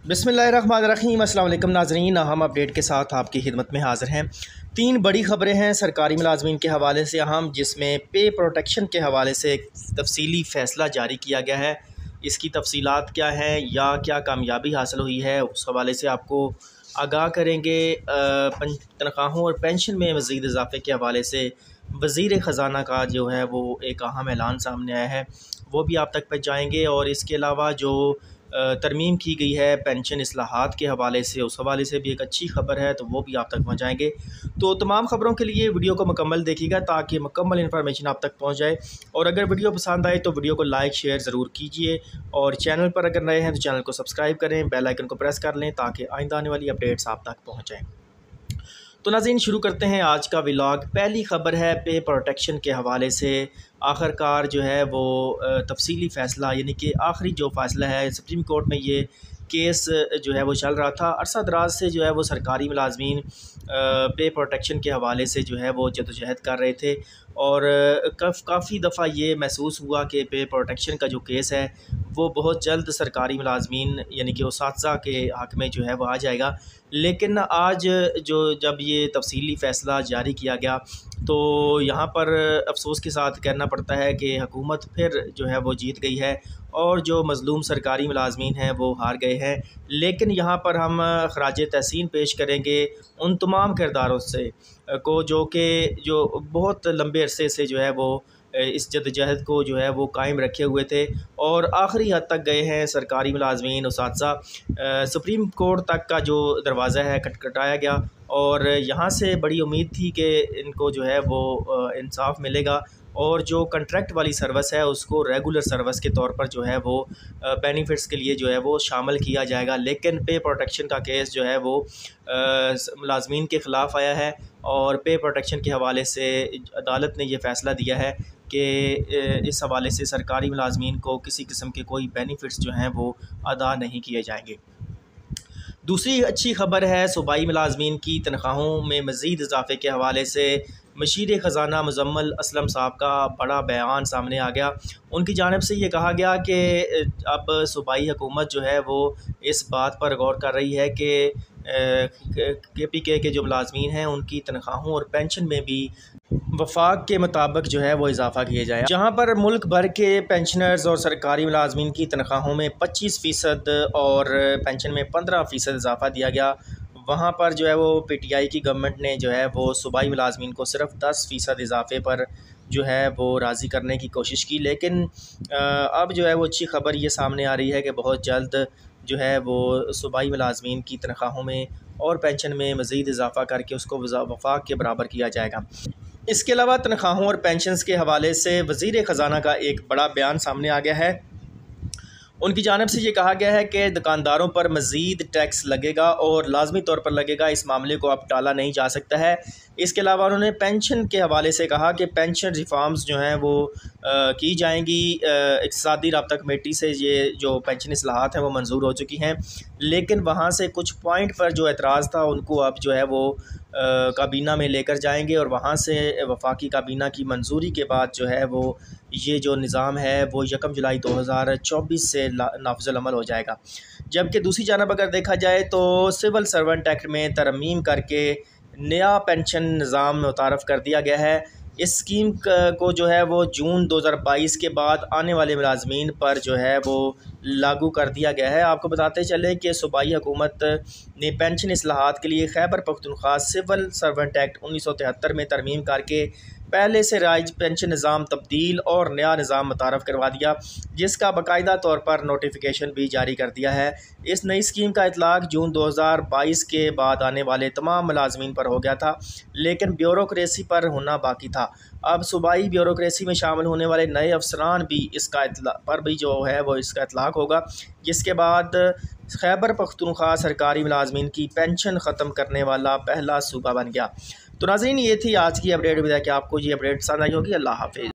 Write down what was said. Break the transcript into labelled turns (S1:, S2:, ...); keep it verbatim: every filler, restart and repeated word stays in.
S1: बिस्मिल्लाहिर्रहमानिर्रहीम। अस्सलाम वालेकुम नाज़रीन, हम अपडेट के साथ आपकी खिदमत में हाज़िर हैं। तीन बड़ी ख़बरें हैं सरकारी मुलाजमीन के हवाले से अहम, जिसमें पे प्रोटेक्शन के हवाले से एक तफसीली फ़ैसला जारी किया गया है। इसकी तफसीलात क्या हैं या क्या कामयाबी हासिल हुई है, उस हवाले से आपको आगाह करेंगे। तनख्वाहों और पेंशन में मज़ीद इजाफ़े के हवाले से वज़ीर ख़ज़ाना का जो है वो एक अहम ऐलान सामने आया है, वो भी आप तक पहुँचाएँगे। और इसके अलावा जो तरमीम की गई है पेंशन इस्लाहात के हवाले से, उस हवाले से भी एक अच्छी ख़बर है, तो वो भी आप तक पहुँचाएँगे। तो तमाम ख़बरों के लिए वीडियो को मुकम्मल देखिएगा ताकि मुकम्मल इन्फॉर्मेशन आप तक पहुँच जाए। और अगर वीडियो पसंद आए तो वीडियो को लाइक शेयर ज़रूर कीजिए, और चैनल पर अगर नए हैं तो चैनल को सब्सक्राइब करें, बेल आइकन को प्रेस कर लें ताकि आइंदा आने वाली अपडेट्स आप तक पहुँच जाएँ। तो नाज़रीन, शुरू करते हैं आज का व्लॉग। पहली ख़बर है पे प्रोटेक्शन के हवाले से। आखिरकार जो है वो तफसीली फ़ैसला, यानी कि आखिरी जो फ़ैसला है, सुप्रीम कोर्ट में ये केस जो है वो चल रहा था। अरसा दराज से जो है वो सरकारी मुलाजमीन पे प्रोटेक्शन के हवाले से जो है वो जदोजहद कर रहे थे, और काफ़ी दफ़ा ये महसूस हुआ कि पे प्रोटेक्शन का जो केस है वो बहुत जल्द सरकारी मुलाजमीन यानी कि उसातिज़ा के हक़ में जो है वो आ जाएगा। लेकिन आज जो जब ये तफसीली फ़ैसला जारी किया गया, तो यहाँ पर अफसोस के साथ कहना पड़ता है कि हुकूमत फिर जो है वो जीत गई है और जो मज़लूम सरकारी मुलाजमीन हैं वो हार गए हैं। लेकिन यहाँ पर हम ख़राज तहसीन पेश करेंगे उन तमाम किरदारों से को जो कि जो बहुत लंबे अरसे से जो है वो इस जदोजहद को जो है वो कायम रखे हुए थे और आखिरी हद तक गए हैं सरकारी मुलाजमीन उसातिज़ा। सुप्रीम कोर्ट तक का जो दरवाज़ा है खटखटाया गया, और यहाँ से बड़ी उम्मीद थी कि इनको जो है वो इंसाफ मिलेगा और जो कॉन्ट्रैक्ट वाली सर्विस है उसको रेगुलर सर्विस के तौर पर जो है वो बेनिफिट्स के लिए जो है वो शामिल किया जाएगा। लेकिन पे प्रोटेक्शन का केस जो है वो मुलाजमीन के ख़िलाफ़ आया है, और पे प्रोटेक्शन के हवाले से अदालत ने यह फ़ैसला दिया है कि इस हवाले से सरकारी मुलाजमीन को किसी किस्म के कोई बेनिफिट्स जो हैं वो अदा नहीं किए जाएंगे। दूसरी अच्छी ख़बर है सूबाई मुलाजमीन की तनख्वाहों में मज़ीद इजाफ़े के हवाले से। मशीर ख़ज़ाना मुज़म्मिल असलम साहब का बड़ा बयान सामने आ गया। उनकी जानिब से ये कहा गया कि अब सूबाई हुकूमत जो है वो इस बात पर गौर कर रही है कि के पी के के जो मुलाजमीन हैं उनकी तनख्वाहों और पेंशन में भी वफाक के मुताबिक जो है वो इजाफ़ा किया जाए। जहाँ पर मुल्क भर के पेंशनर्स और सरकारी मुलाजमीन की तनख्वाहों में पच्चीस फ़ीसद और पेंशन में पंद्रह फ़ीसद इजाफ़ा दिया गया, वहाँ पर जो है वो पी टी आई की गवर्नमेंट ने जो है वो सूबाई मुलाजमीन को सिर्फ दस फ़ीसद इजाफ़े पर जो है वो राज़ी करने की कोशिश की। लेकिन अब जो है वो अच्छी ख़बर ये सामने आ रही है कि बहुत जल्द जो है वो सूबाई मुलाजमीन की तनख्वाहों में और पेंशन में मज़ीद इजाफ़ा करके उसको वफाक के बराबर किया जाएगा। इसके अलावा तनख्वाहों और पेंशन्स के हवाले से वज़ीर ख़ज़ाना का एक बड़ा बयान सामने आ गया है। उनकी जानिब से ये कहा गया है कि दुकानदारों पर मज़ीद टैक्स लगेगा और लाजमी तौर पर लगेगा, इस मामले को अब टाला नहीं जा सकता है। इसके अलावा उन्होंने पेंशन के हवाले से कहा कि पेंशन रिफॉर्म्स जो हैं वो आ, की जाएंगी। इक़्तिसादी राब्ता कमेटी से ये जो पेंशन इस्लाहात हैं वो मंजूर हो चुकी हैं, लेकिन वहाँ से कुछ पॉइंट पर जो एतराज़ था उनको अब जो है वो काबीना में लेकर जाएंगे, और वहाँ से वफाकी काबीना की मंजूरी के बाद जो है वो ये जो निज़ाम है वो यकम जुलाई दो हज़ार चौबीस से नाफिज़ुल अमल हो जाएगा। जबकि दूसरी जानब अगर देखा जाए तो सिविल सर्वेंट एक्ट में तरमीम करके नया पेंशन निज़ाम मुतारफ़ कर दिया गया है। इस स्कीम को जो है वो जून दो हज़ार बाईस के बाद आने वाले मुलाजमीन पर जो है वो लागू कर दिया गया है। आपको बताते चले कि सूबाई हुकूमत ने पेंशन इस्लाहात के लिए Khyber Pakhtunkhwa civil servant act उन्नीस सौ तिहत्तर में तरमीम करके पहले से राइज पेंशन निज़ाम तब्दील और नया निज़ाम मुतारफ़ करवा दिया, जिसका बाकायदा तौर पर नोटिफिकेशन भी जारी कर दिया है। इस नई स्कीम का इतलाक़ जून दो हज़ार बाईस के बाद आने वाले तमाम मुलाजमीन पर हो गया था, लेकिन ब्यूरोक्रेसी पर होना बाकी था। अब सूबाई ब्यूरोक्रेसी में शामिल होने वाले नए अफसरान भी इसका इतला पर भी जो है वो इसका इतलाक़ होगा, जिसके बाद खैबर पख्तूनख्वा सरकारी मुलाजमीन की पेंशन ख़त्म करने वाला पहला सूबा बन गया। तो नाज़रीन, ये थी आज की अपडेट। उम्मीद है कि आपको ये अपडेट पसंद आई होगी। अल्लाह हाफ़िज़।